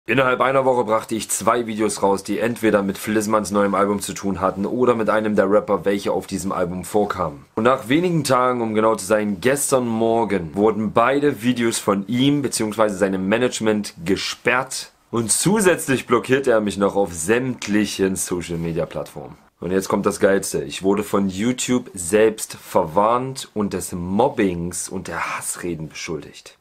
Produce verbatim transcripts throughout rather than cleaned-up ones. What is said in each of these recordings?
Innerhalb einer Woche brachte ich zwei Videos raus, die entweder mit Flizmans neuem Album zu tun hatten oder mit einem der Rapper, welche auf diesem Album vorkamen. Und nach wenigen Tagen, um genau zu sein, gestern Morgen, wurden beide Videos von ihm bzw. seinem Management gesperrt und zusätzlich blockierte er mich noch auf sämtlichen Social Media Plattformen. Und jetzt kommt das Geilste. Ich wurde von YouTube selbst verwarnt und des Mobbings und der Hassreden beschuldigt.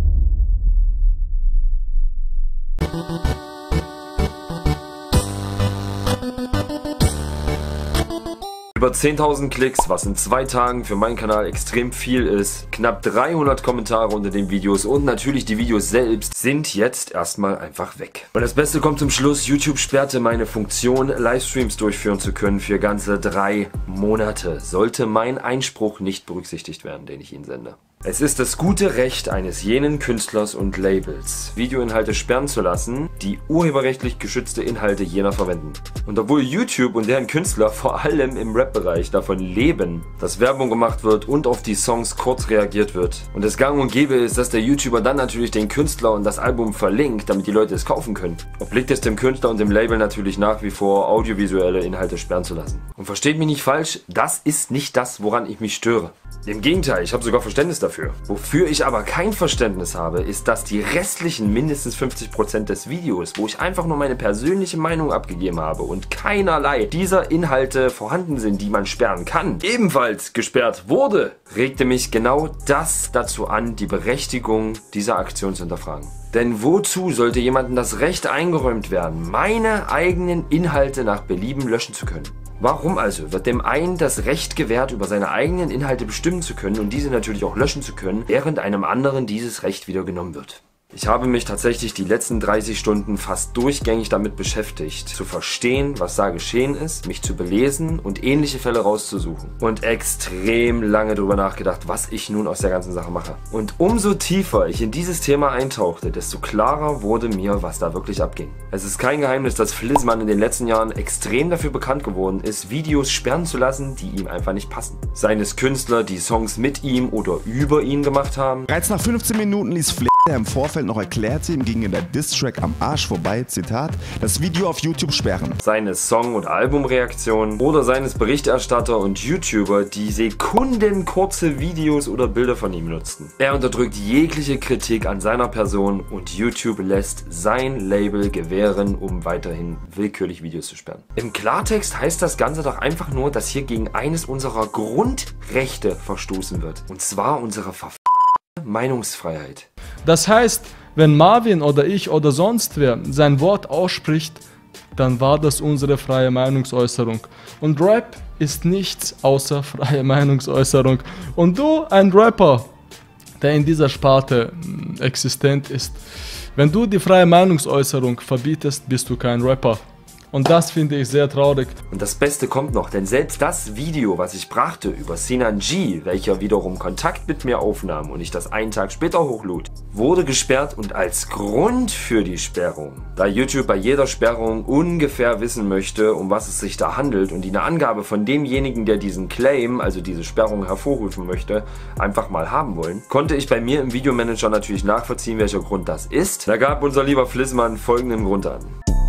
Über zehntausend Klicks, was in zwei Tagen für meinen Kanal extrem viel ist, knapp dreihundert Kommentare unter den Videos und natürlich die Videos selbst sind jetzt erstmal einfach weg. Und das Beste kommt zum Schluss, YouTube sperrte meine Funktion, Livestreams durchführen zu können für ganze drei Monate, sollte mein Einspruch nicht berücksichtigt werden, den ich Ihnen sende. Es ist das gute Recht eines jenen Künstlers und Labels, Videoinhalte sperren zu lassen, die urheberrechtlich geschützte Inhalte jener verwenden. Und obwohl YouTube und deren Künstler vor allem im Rap-Bereich davon leben, dass Werbung gemacht wird und auf die Songs kurz reagiert wird und es gang und gäbe ist, dass der YouTuber dann natürlich den Künstler und das Album verlinkt, damit die Leute es kaufen können, obliegt es dem Künstler und dem Label natürlich nach wie vor, audiovisuelle Inhalte sperren zu lassen. Und versteht mich nicht falsch, das ist nicht das, woran ich mich störe. Im Gegenteil, ich habe sogar Verständnis dafür. Wofür ich aber kein Verständnis habe, ist, dass die restlichen mindestens fünfzig Prozent des Videos, wo ich einfach nur meine persönliche Meinung abgegeben habe und keinerlei dieser Inhalte vorhanden sind, die man sperren kann, ebenfalls gesperrt wurde, regte mich genau das dazu an, die Berechtigung dieser Aktion zu hinterfragen. Denn wozu sollte jemandem das Recht eingeräumt werden, meine eigenen Inhalte nach Belieben löschen zu können? Warum also wird dem einen das Recht gewährt, über seine eigenen Inhalte bestimmen zu können und diese natürlich auch löschen zu können, während einem anderen dieses Recht wieder genommen wird? Ich habe mich tatsächlich die letzten dreißig Stunden fast durchgängig damit beschäftigt, zu verstehen, was da geschehen ist, mich zu belesen und ähnliche Fälle rauszusuchen. Und extrem lange darüber nachgedacht, was ich nun aus der ganzen Sache mache. Und umso tiefer ich in dieses Thema eintauchte, desto klarer wurde mir, was da wirklich abging. Es ist kein Geheimnis, dass Flizman in den letzten Jahren extrem dafür bekannt geworden ist, Videos sperren zu lassen, die ihm einfach nicht passen. Seien es Künstler, die Songs mit ihm oder über ihn gemacht haben. Bereits nach fünfzehn Minuten ließ Fl der im Vorfeld noch erklärte, ihm ginge der Diss-Track am Arsch vorbei, Zitat, das Video auf YouTube sperren. Seine Song- und Albumreaktionen oder seines Berichterstatter und YouTuber, die sekundenkurze Videos oder Bilder von ihm nutzten. Er unterdrückt jegliche Kritik an seiner Person und YouTube lässt sein Label gewähren, um weiterhin willkürlich Videos zu sperren. Im Klartext heißt das Ganze doch einfach nur, dass hier gegen eines unserer Grundrechte verstoßen wird. Und zwar unsere Ver Meinungsfreiheit. Das heißt, wenn Marvin oder ich oder sonst wer sein Wort ausspricht, dann war das unsere freie Meinungsäußerung. Und Rap ist nichts außer freie Meinungsäußerung. Und du, ein Rapper, der in dieser Sparte existent ist, wenn du die freie Meinungsäußerung verbietest, bist du kein Rapper. Und das finde ich sehr traurig. Und das Beste kommt noch, denn selbst das Video, was ich brachte über Sinan G, welcher wiederum Kontakt mit mir aufnahm und ich das einen Tag später hochlud, wurde gesperrt und als Grund für die Sperrung, da YouTube bei jeder Sperrung ungefähr wissen möchte, um was es sich da handelt und die eine Angabe von demjenigen, der diesen Claim, also diese Sperrung hervorrufen möchte, einfach mal haben wollen, konnte ich bei mir im Videomanager natürlich nachvollziehen, welcher Grund das ist. Da gab unser lieber Flizman folgenden Grund an.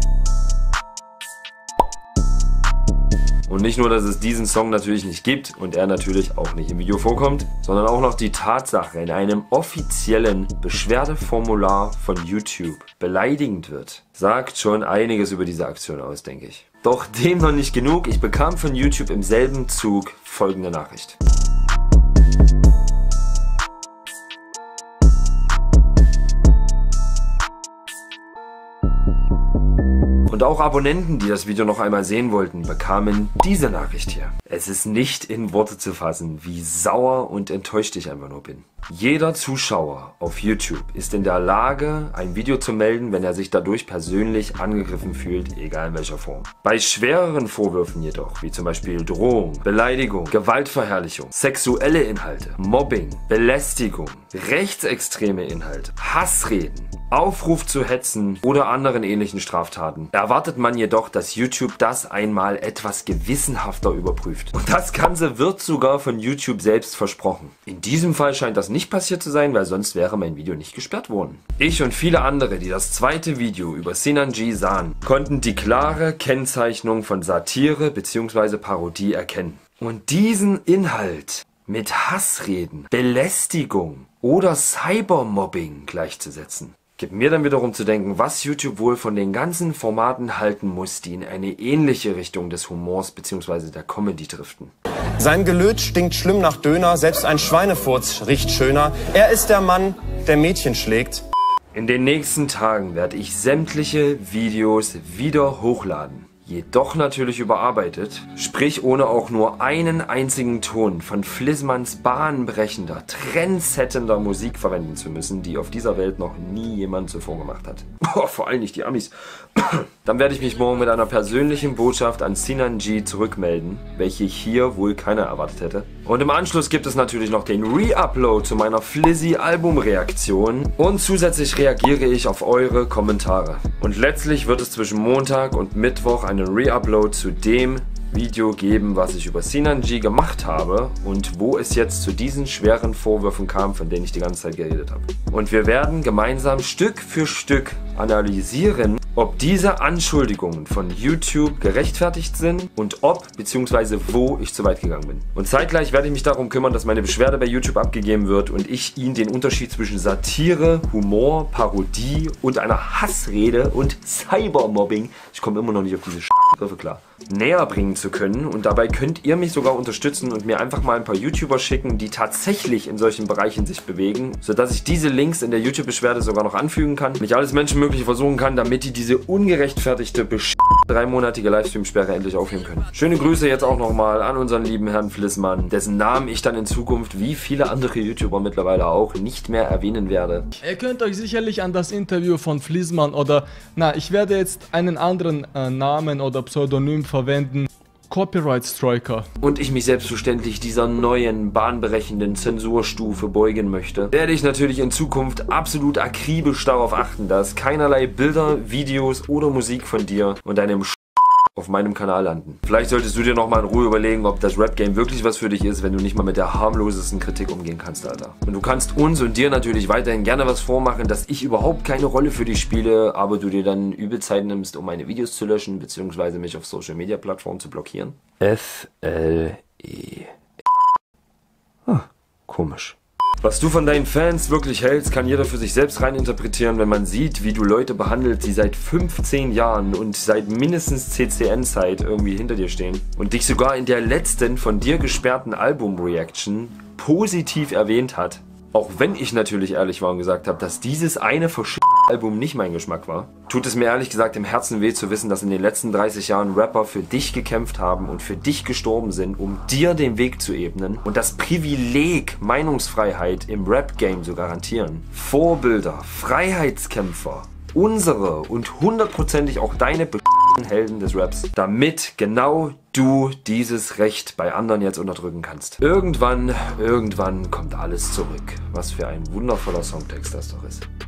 Und nicht nur, dass es diesen Song natürlich nicht gibt und er natürlich auch nicht im Video vorkommt, sondern auch noch die Tatsache in einem offiziellen Beschwerdeformular von YouTube beleidigend wird, sagt schon einiges über diese Aktion aus, denke ich. Doch dem noch nicht genug, ich bekam von YouTube im selben Zug folgende Nachricht. Und auch Abonnenten, die das Video noch einmal sehen wollten, bekamen diese Nachricht hier. Es ist nicht in Worte zu fassen, wie sauer und enttäuscht ich einfach nur bin. Jeder Zuschauer auf YouTube ist in der Lage, ein Video zu melden, wenn er sich dadurch persönlich angegriffen fühlt, egal in welcher Form. Bei schwereren Vorwürfen jedoch, wie zum Beispiel Drohung, Beleidigung, Gewaltverherrlichung, sexuelle Inhalte, Mobbing, Belästigung, rechtsextreme Inhalte, Hassreden, Aufruf zu hetzen oder anderen ähnlichen Straftaten, erwartet man jedoch, dass YouTube das einmal etwas gewissenhafter überprüft. Und das Ganze wird sogar von YouTube selbst versprochen. In diesem Fall scheint das nicht passiert zu sein, weil sonst wäre mein Video nicht gesperrt worden. Ich und viele andere, die das zweite Video über Sinan G sahen, konnten die klare Kennzeichnung von Satire bzw. Parodie erkennen. Und diesen Inhalt mit Hassreden, Belästigung oder Cybermobbing gleichzusetzen, gibt mir dann wiederum zu denken, was YouTube wohl von den ganzen Formaten halten muss, die in eine ähnliche Richtung des Humors bzw. der Comedy driften. Sein Gelöt stinkt schlimm nach Döner, selbst ein Schweinefurz riecht schöner. Er ist der Mann, der Mädchen schlägt. In den nächsten Tagen werde ich sämtliche Videos wieder hochladen. Jedoch natürlich überarbeitet, sprich ohne auch nur einen einzigen Ton von Flismans bahnbrechender, trendsettender Musik verwenden zu müssen, die auf dieser Welt noch nie jemand zuvor gemacht hat. Boah, vor allem nicht die Amis. Dann werde ich mich morgen mit einer persönlichen Botschaft an Sinan G zurückmelden, welche hier wohl keiner erwartet hätte. Und im Anschluss gibt es natürlich noch den Re-Upload zu meiner Flizzy-Album-Reaktion und zusätzlich reagiere ich auf eure Kommentare. Und letztlich wird es zwischen Montag und Mittwoch einen Re-Upload zu dem Video geben, was ich über Sinan G gemacht habe und wo es jetzt zu diesen schweren Vorwürfen kam, von denen ich die ganze Zeit geredet habe. Und wir werden gemeinsam Stück für Stück analysieren, ob diese Anschuldigungen von YouTube gerechtfertigt sind und ob bzw. wo ich zu weit gegangen bin. Und zeitgleich werde ich mich darum kümmern, dass meine Beschwerde bei YouTube abgegeben wird und ich Ihnen den Unterschied zwischen Satire, Humor, Parodie und einer Hassrede und Cybermobbing, ich komme immer noch nicht auf diese Begriffe klar, näher bringen zu können. Und dabei könnt ihr mich sogar unterstützen und mir einfach mal ein paar YouTuber schicken, die tatsächlich in solchen Bereichen sich bewegen, sodass ich diese Links in der YouTube-Beschwerde sogar noch anfügen kann, mich alles Menschenmögliche versuchen kann, damit die diese ungerechtfertigte, besch dreimonatige Livestream-Sperre endlich aufheben können. Schöne Grüße jetzt auch nochmal an unseren lieben Herrn Flisman, dessen Namen ich dann in Zukunft, wie viele andere YouTuber mittlerweile auch, nicht mehr erwähnen werde. Ihr könnt euch sicherlich an das Interview von Flisman oder, na, ich werde jetzt einen anderen äh, Namen oder Pseudonym verwenden. Copyright Striker. Und ich mich selbstverständlich dieser neuen, bahnbrechenden Zensurstufe beugen möchte, werde ich natürlich in Zukunft absolut akribisch darauf achten, dass keinerlei Bilder, Videos oder Musik von dir und deinem Sch auf meinem Kanal landen. Vielleicht solltest du dir nochmal in Ruhe überlegen, ob das Rap-Game wirklich was für dich ist, wenn du nicht mal mit der harmlosesten Kritik umgehen kannst, Alter. Und du kannst uns und dir natürlich weiterhin gerne was vormachen, dass ich überhaupt keine Rolle für dich spiele, aber du dir dann übel Zeit nimmst, um meine Videos zu löschen, beziehungsweise mich auf Social-Media-Plattformen zu blockieren. F L E. Ah, komisch. Was du von deinen Fans wirklich hältst, kann jeder für sich selbst reininterpretieren, wenn man sieht, wie du Leute behandelst, die seit fünfzehn Jahren und seit mindestens C C N-Zeit irgendwie hinter dir stehen und dich sogar in der letzten von dir gesperrten Album-Reaction positiv erwähnt hat. Auch wenn ich natürlich ehrlich war und gesagt habe, dass dieses eine verschiedene Album nicht mein Geschmack war, tut es mir ehrlich gesagt im Herzen weh zu wissen, dass in den letzten dreißig Jahren Rapper für dich gekämpft haben und für dich gestorben sind, um dir den Weg zu ebnen und das Privileg, Meinungsfreiheit im Rap-Game zu garantieren. Vorbilder, Freiheitskämpfer, unsere und hundertprozentig auch deine Helden des Raps, damit genau du dieses Recht bei anderen jetzt unterdrücken kannst. Irgendwann, irgendwann kommt alles zurück. Was für ein wundervoller Songtext das doch ist.